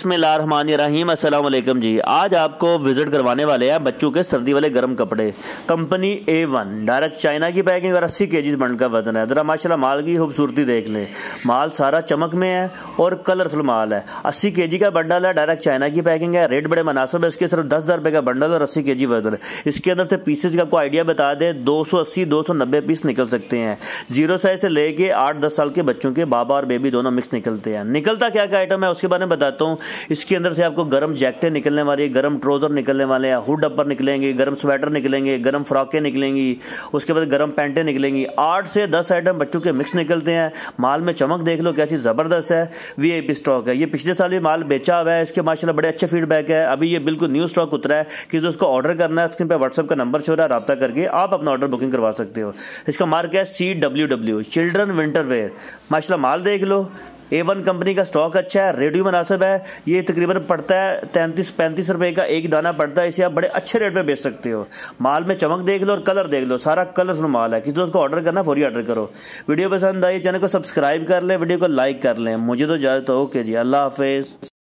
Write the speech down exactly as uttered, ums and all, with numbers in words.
बिस्मिल्लाहिर्रहमानिर्रहीम अस्सलाम वालेकुम जी। आज आपको विजिट करवाने वाले हैं बच्चों के सर्दी वाले गर्म कपड़े। Company A one, direct China की पैकिंग और अस्सी के जी बंडल का वजन है। ज़रा माशाल्लाह माल की खूबसूरती देख लें। माल सारा चमक में है और कलरफुल माल है। अस्सी के जी का बंडल है, डायरेक्ट चाइना की पैकिंग है। रेट बड़े मुनासिब है इसके, सिर्फ दस हज़ार रुपये का बंडल और अस्सी के जी वजन है। इसके अंदर से पीसेज का आपको आइडिया बता दें, दो सौ अस्सी दो सौ नब्बे पीस निकल सकते हैं। जीरो साइज से लेके आठ दस साल के बच्चों के बाबा और बेबी दोनों मिक्स निकलते हैं। निकलता क्या क्या आइटम है उसके बारे में बताता हूँ। इसके अंदर से आपको गर्म जैकेटें निकलने वाली है, गर्म ट्राउजर निकलने वाले हैं, हुड अपर निकलेंगे, गर्म स्वेटर निकलेंगे, गर्म फ्रॉकें निकलेंगी, उसके बाद गर्म पैंटें निकलेंगी। आठ से दस आइटम बच्चों के मिक्स निकलते हैं। माल में चमक देख लो कैसी ज़बरदस्त है। वीआईपी स्टॉक है। ये पिछले साल भी माल बेचा हुआ है, इसके माशाल्लाह बड़े अच्छे फीडबैक है। अभी ये बिल्कुल न्यू स्टॉक उतरा है कि जो उसको ऑर्डर करना है स्क्रीन पर व्हाट्सएप का नंबर शो रहा है, रब्ता करके आप अपना ऑर्डर बुकिंग करवा सकते हो। इसका मार्क है C W W, children winter wear. माशाल्लाह माल देख लो। ए वन कंपनी का स्टॉक अच्छा है, रेट भी मुनासिब है। ये तकरीबन पड़ता है तैंतीस पैंतीस रुपए का एक दाना पड़ता है। इसे आप बड़े अच्छे रेट पे बेच सकते हो। माल में चमक देख लो और कलर देख लो, सारा कलरफुल माल है। किसी दोस्त को ऑर्डर करना फौरी ऑर्डर करो। वीडियो पसंद आई चैनल को सब्सक्राइब कर लें, वीडियो को लाइक कर लें। मुझे तो इजाज़त हो, ओके जी, अल्लाह हाफिज़।